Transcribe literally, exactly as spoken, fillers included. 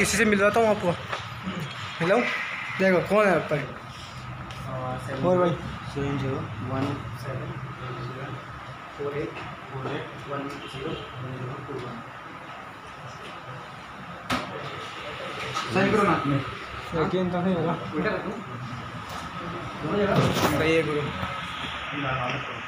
किसी से मिलवाता हूँ आपको। मिलाऊँ? देखो कौन है पर और भाई seven zero one seven four eight four eight one zero one zero two one. Sign करो ना आपने। यकीन तो नहीं होगा। बेटा रखो। गुरु